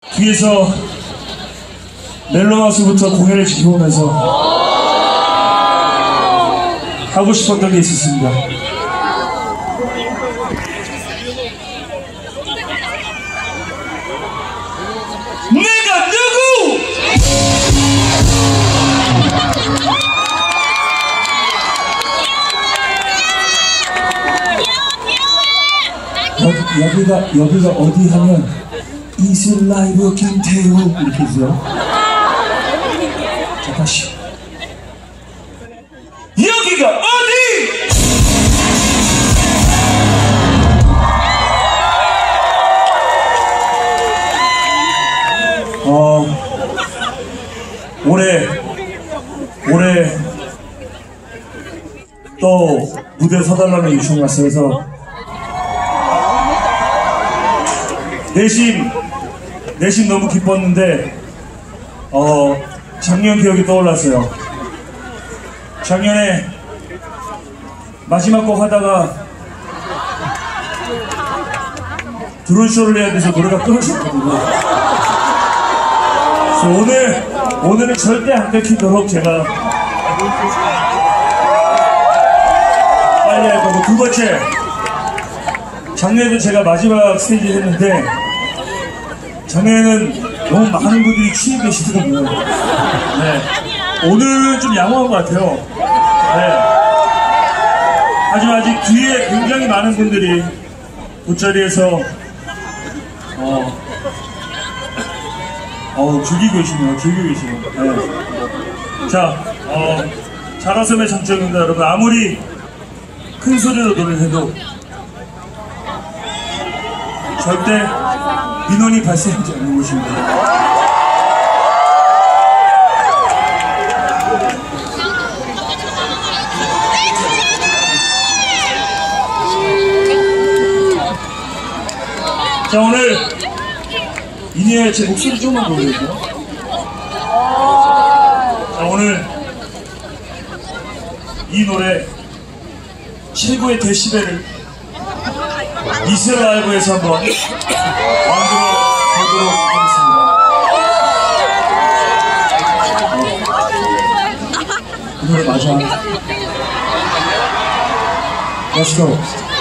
뒤에서 멜로마우스부터 공연을 지켜보면서 하고 싶었던 게 있었습니다. 내가 누구? 여기가 어디 하면 이슬 라이브 김태우 이렇게 해주세요. 자, 다시. 여기가 어디? 올해 또 무대에 서달라는 요청이 왔어요. 그래서 내심 너무 기뻤는데 작년 기억이 떠올랐어요. 작년에 마지막 곡 하다가 드론쇼를 해야 돼서 노래가 끊어졌거든요. 그래서 오늘은 절대 안 끊기도록 제가 빨리 할 거고, 두 번째, 작년에도 제가 마지막 스테이지 했는데 작년에는 너무 많은 분들이 취해 계시더라고요. 네. 오늘은 좀 양호한 것 같아요. 네. 하지만 아직 뒤에 굉장히 많은 분들이 돗자리에서 즐기고 계시네요. 네. 자, 자라섬의 장점입니다. 여러분, 아무리 큰 소리로 노래를 해도 절대 민원이 발생하지 않는 곳입니다. 자, 오늘 이니의 제 목소리 조금만 보여주세요. 자, 오늘 이 노래 최고의 데시벨을 이슬 라이브에서 한번 만들어 보도록 하겠습니다. 이 노래 맞아. Let's go.